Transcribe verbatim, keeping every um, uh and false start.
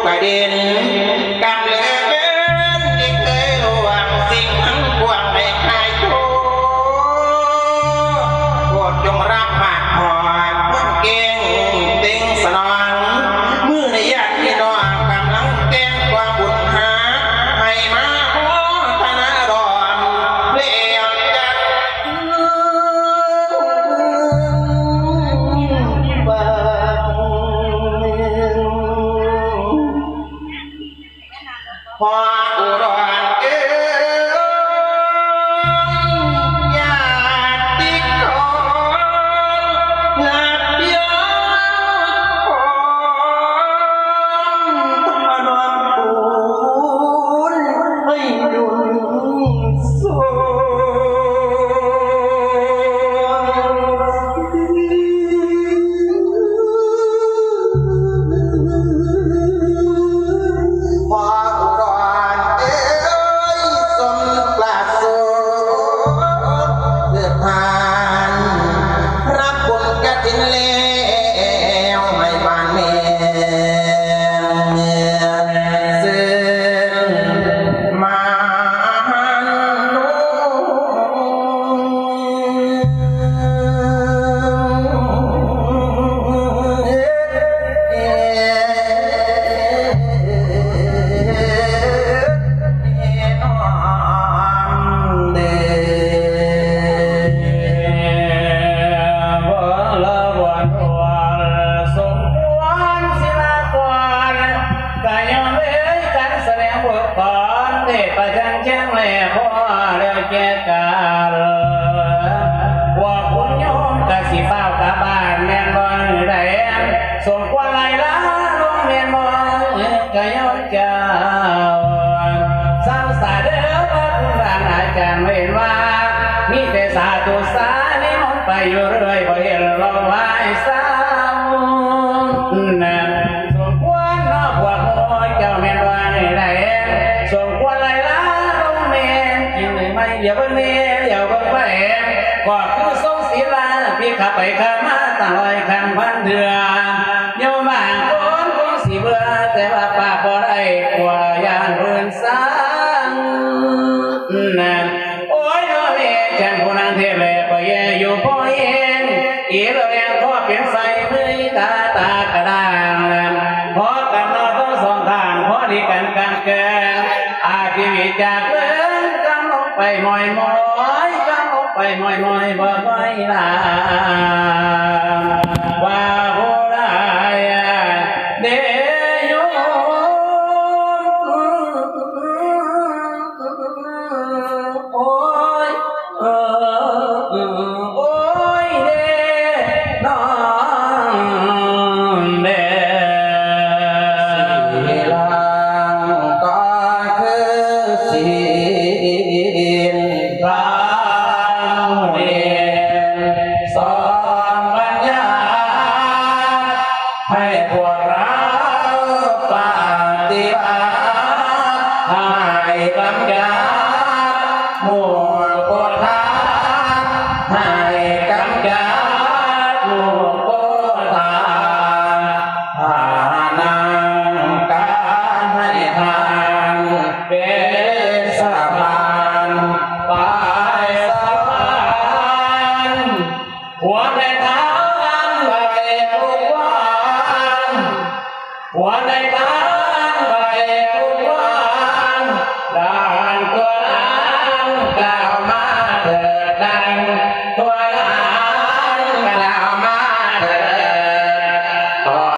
ประเด็นกำเนิดที่เคยหวงสิ่งทั้งปวงไม่คลายโทโปรดจงรับผ่านหอยคนเก่งเต็งสนองมือในญาติพี่น้องกำลังแกงความบุญหาให้มาขอธนาดอนเลี้ยงจัดพออุดรเอ้ยญาติคนนับเยอะคนตนอมปูนให้ดุลสูพออุดรเอ้ยสมปราศเกิดทานรับบุญกฐินแล้วให้บ้านเมืองซึ่งมานุประจังแจ้งแหล่พ่อแล้วแก่กาลว่าคุณโยมกะสิเฝ้ากะบ้านแม่นบ่ได้สมควรไหลละลงแม่นบ่กะย้อนเจ้าสาวสาเด้อพระคุณทางอาจารย์เห็นว่ามีแต่สาธุสานิมนต์ไปอยู่เรื่อยบ่เห็นลงไหว้สาวนั่นสมควรเนาะพวกโอ้ยเจ้าแม่นบ่ได้สมควรไหลละลงแม่นกินเลยไหมเดี๋ยวเบิ่งแม่เดี๋ยวเบิ่งไปก็คือทรงศีลาพี่ขับไปขับมาตั้งร้อยคันพันเดือนโยมบางคนคงสิเบื่อแต่ว่าป้าบ่ได้กว่าย่านเพิ่นสร้างนั่นโอ้ยน้อแม่ฉันผู้นั้นเทเลบ่แย่อยู่พ่อเองอีเหลืองพ่อเป็นไฟมือตาตากระด้างพอกันนอต้องสองข้างพอดีกันกันแก่อาชีวิตจากเดินกันลงไปมอยมอยกันลงไปมอยมอยบ่บ่อยลาว่าผู้ใดเดโยโอ้ยเออโอ้ยเดน้องเดศีลังก็คือศีลพระเนรสอนปัญญาให้พวกเราปฏิบัติให้กำจัดมูลโกฏาให้กำจัดมูลโกฏาทานังการให้ทานเป็นสะพานไปสวรรค์หัวในทางไว้ทุกวันหัวในทาง